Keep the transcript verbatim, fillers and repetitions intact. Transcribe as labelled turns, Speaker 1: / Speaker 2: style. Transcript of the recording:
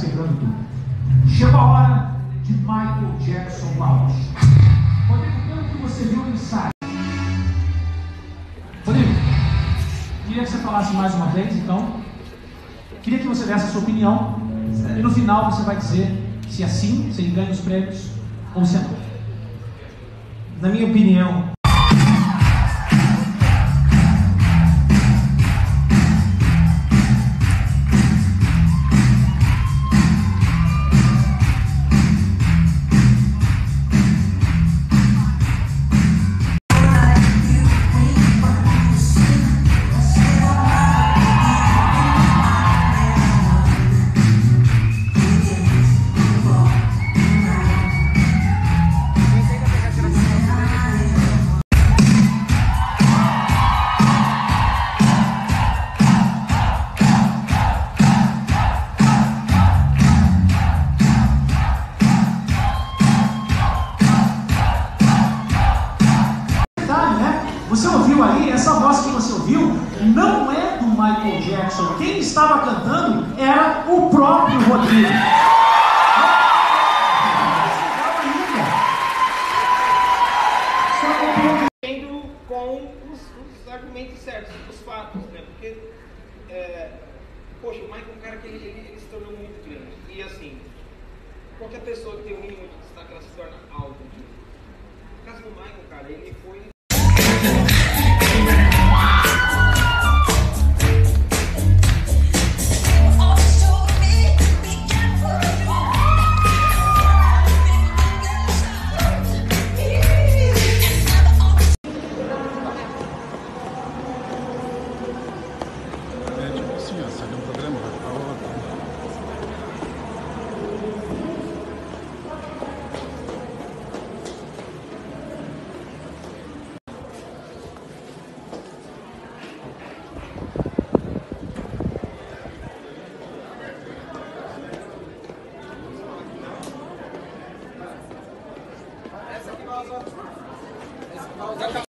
Speaker 1: quebrando tudo. Chegou a hora de Michael Jackson Lounge. Rodrigo, pelo que você viu no ensaio. Rodrigo, queria que você falasse mais uma vez, então. Queria que você desse a sua opinião. E no final você vai dizer se é sim, se ele ganha os prêmios, ou se é não.
Speaker 2: Na minha opinião,
Speaker 1: você ouviu aí, essa voz que você ouviu não é do Michael Jackson. Quem estava cantando era o próprio Rodrigo.
Speaker 3: Só com os, os argumentos certos, os fatos, né? Porque, é, poxa, o Michael é um cara que ele, ele, ele se tornou muito grande. E assim, qualquer pessoa que tem o mínimo de destaque, ela se torna algo. No caso do Michael, cara, ele foi